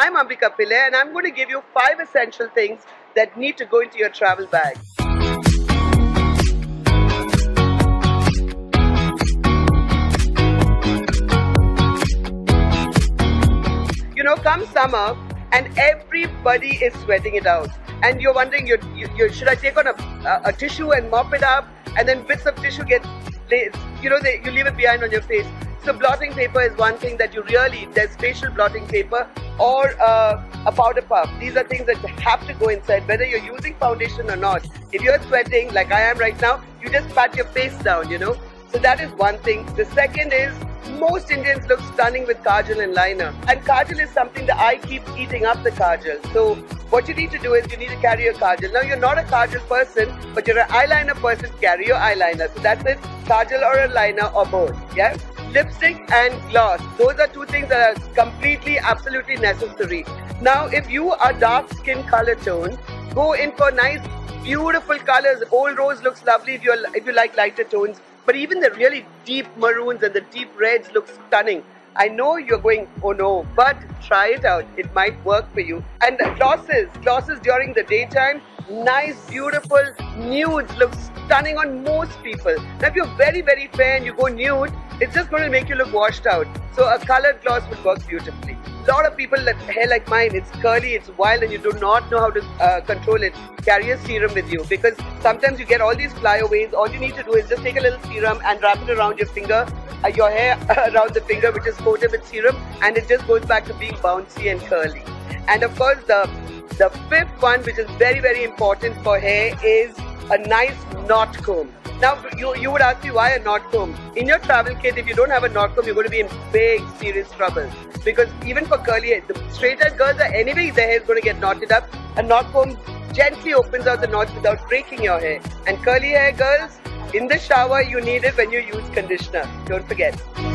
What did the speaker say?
I'm Ambika Pillai and I'm going to give you 5 essential things that need to go into your travel bag. You know, come summer and everybody is sweating it out. And you're wondering, should I take on a tissue and mop it up? And then bits of tissue get, you leave it behind on your face. So blotting paper is one thing that there's facial blotting paper or a powder puff. These are things that have to go inside, whether you're using foundation or not. If you're sweating, like I am right now, you just pat your face down, So that is one thing. The second is, most Indians look stunning with kajal and liner. And kajal is something that I keep eating up the kajal. So what you need to do is you need to carry your kajal. Now you're not a kajal person, but you're an eyeliner person, carry your eyeliner. So that's it, kajal or a liner or both, yeah? Lipstick and gloss. Those are 2 things that are completely, absolutely necessary. Now if you are dark skin color tone, go in for nice, beautiful colors. Old rose looks lovely if you like lighter tones. But even the really deep maroons and the deep reds look stunning. I know you're going, oh no, but try it out. It might work for you. And glosses during the daytime, nice, beautiful nudes look stunning on most people. Now if you're very, very fair and you go nude, it's just going to make you look washed out. So a colored gloss would work beautifully. A lot of people have hair like mine, it's curly, it's wild and you do not know how to control it. Carry a serum with you because sometimes you get all these flyaways. All you need to do is just take a little serum and wrap it around your finger, your hair around the finger which is coated with serum, and it just goes back to being bouncy and curly. And of course the 5th one, which is very, very important for hair, is a nice knot comb. Now you would ask me, why a knot comb? In your travel kit, if you don't have a knot comb, you're going to be in big serious trouble. Because even for curly hair, the straight-haired girls are anyway, their hair is going to get knotted up. A knot comb gently opens out the knots without breaking your hair. And curly hair girls, in the shower, you need it when you use conditioner. Don't forget.